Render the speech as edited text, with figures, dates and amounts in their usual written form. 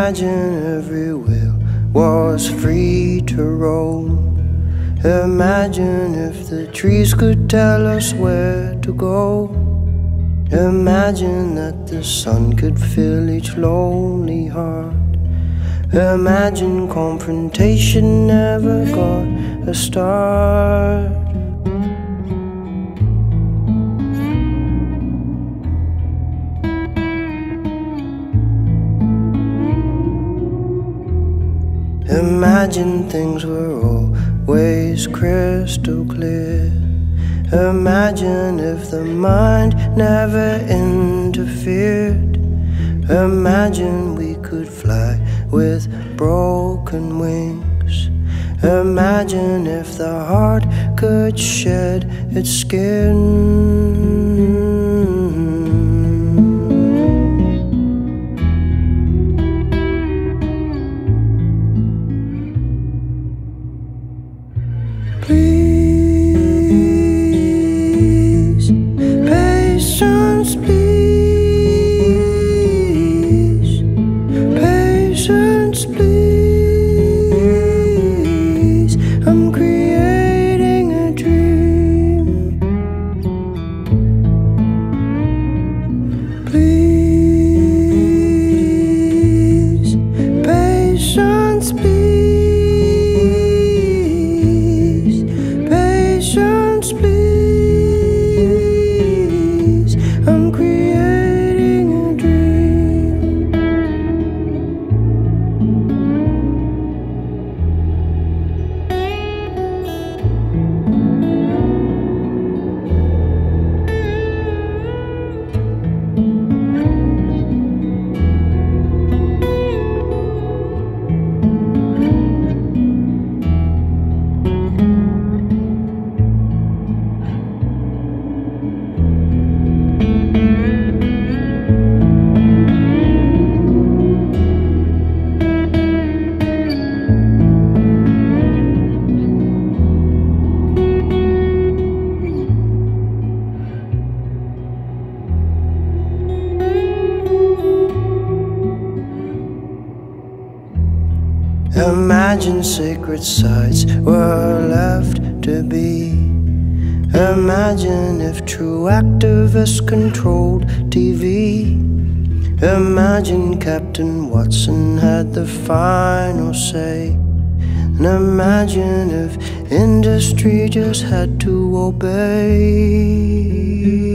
Imagine every wheel was free to roam. Imagine if the trees could tell us where to go. Imagine that the sun could fill each lonely heart. Imagine confrontation never got a start. Imagine things were always crystal clear. Imagine if the mind never interfered. Imagine we could fly with broken wings. Imagine if the heart could shed its skin. Please, patience, please, patience, please. I'm creating a dream. Please, patience, please. Patience, please. I'm creating a dream. Imagine sacred sites were left to be. Imagine if true activists controlled TV. Imagine Captain Watson had the final say. And imagine if industry just had to obey.